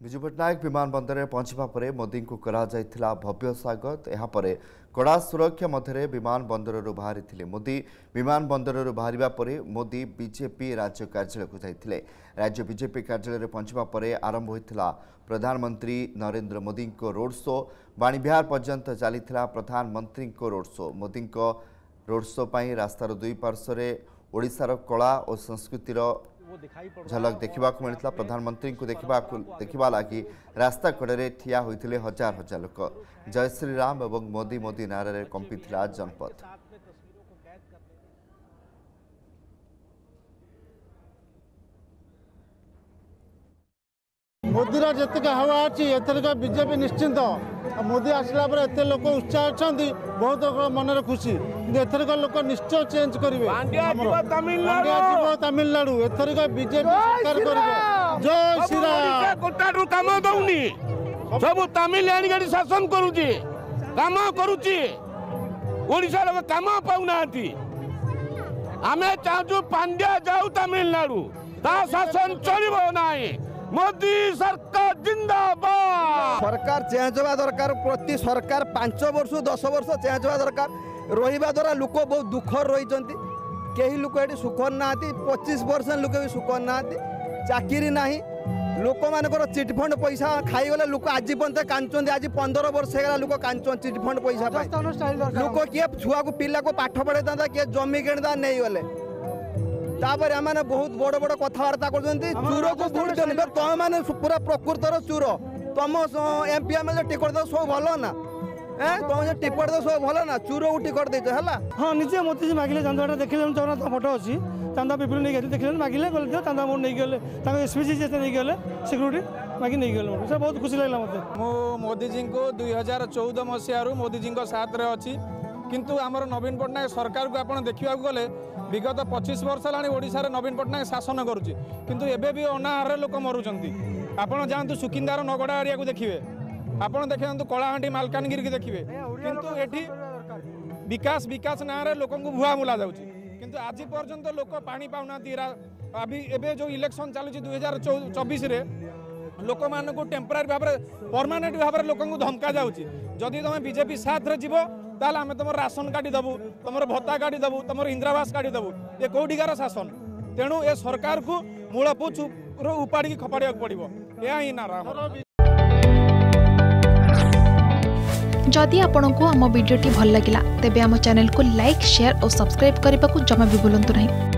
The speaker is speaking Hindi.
विजु पट्टनायक विमानबंदर में पहुंचा पर मोदी को करा भव्य स्वागत। यापर कड़ा सुरक्षा मध्य विमानबंदर बाहरी मोदी। विमानबंदर बाहर पर मोदी बीजेपी राज्य कार्यालय को जाते। राज्य बीजेपी कार्यालय पहुंचा पर आरंभ होता प्रधानमंत्री नरेंद्र मोदी को रोड शो। बाणीविहार पर्यंत चली प्रधानमंत्री को road show. Modi road show पर रास्तार दुई पार्श्व ओडिशार कला और संस्कृतिर झलक देखा मिलता। प्रधानमंत्री को देखा लगी रास्ता कड़े ठिया होते हजार हजार लोक। जय श्री राम और मोदी मोदी नारे कंपी जनपद। मोदी जितक हवा अच्छी एथरिक बीजेपी निश्चिंत। मोदी आसला एत लोक उत्साह अच्छा बहुत मन खुशी। एथरिक लोक निश्चय चेंज करेंगे। तमिलनाडु एथरिक बीजेपी सरकार करेंगे। जय श्री राम। कोटारू काम दौनी सब तमिल आनिक शासन करुची काम करुची। ओडिशा लोक काम पाऊना। आम चाहूँ पांड्या जाऊ तमिलनाडु ता शासन चलो ना। मोदी सरकार जिंदाबाद। सरकार चेंज होगा दरकार। प्रति सरकार 5 वर्ष 10 वर्ष चेंज होगा दरकार। रहा द्वारा लोक बहुत दुख रही। कई लोक ये सुख ना 25% लोक भी सुख ना। चाकरी ना लोक मानकर चिटफंड पैसा खाईगले लोक आज पर्यंत कांचुंट। आज 15 वर्ष है लोक कांचुंट चिटफंड पैसा। लोक किए छुआ को पिला को पाठ पढ़े था किए जमी किणता नहीं गले। तापर आम बहुत बड़ बड़ कथबार्ता कर चूर को भोट देने तुम मैंने पूरा प्रकृतर चूर। तुम एमपी एमएलए टिकट दे सब भल ना। तुम टिकट दे सब भल ना। चूर को टिकट देते है। हाँ निजे मोदी जी मागिले चांदा देखिए जगन्नाथ फोटो अच्छी चांदा पिपल नहीं गए देखिए मागिले गले चांदा मोड़ नहीं गले एसपीसी जैसे नहीं गले सिक्यूरीटी मागी नहीं गले से बहुत खुशी लगे मत। मो मोदी जी को 2014 मसीह मोदी जी साथ रे अच्छी किंतु आमर नवीन पट्टनायक सरकार को आप देखा गले विगत 25 वर्ष है ओडिशार नवीन पट्टनायक शासन करुच्ची किंतु एबे भी अनाहार लोक मरुंट। आपड़ जातु सुकिंदार नगड़ा एरिया को देखिए। आपड़ देखते कलाहांडी मालकानगिरी की देखिए किंतु एठी विकास विकास ना लोक भुआ मुला जाऊँगी किंतु आज पर्यंत लोक पानी पाऊना। अभी एबे जो इलेक्शन चलुची 2024 लोक मान टेम्परारी भाव परमानेंट भाव लोक धमका जाऊँगी। जदि तुम बीजेपी साथ रे जीव ताल आम तुम राशन काटी देबू तुम भत्ता काटी देबू तुम इंदिरावास काटी देबू। ये कौटिकार शासन। तेणु ए सरकार को मूलपोछ उपाड़ी खपाड़ा पड़ो। यह ही नारा। जदि आपंक आम भिडी भल लगा तेब आम चैनल को लाइक शेयर और सब्सक्राइब करने को जमा भी भूलु नहीं।